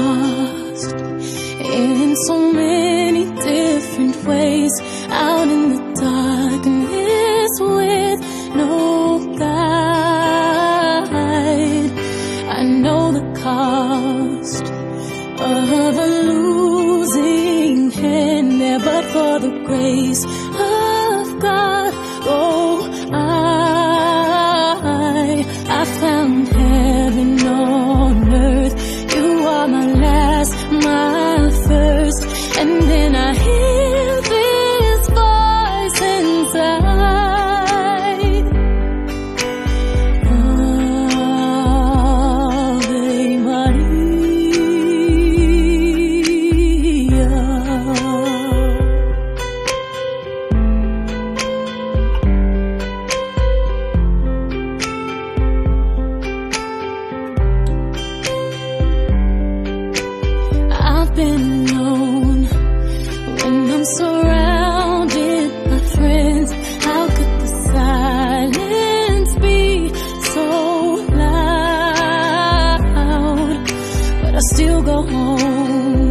lost in so many different ways, out in the darkness with no guide. I know the cost of a losing hand there, but for the grace of God, oh, I found heaven on earth. You are my last, my first, and then I hear this voice inside. Ave Maria. I've been alone when I'm surrounded by friends. How could the silence be so loud? But I still go home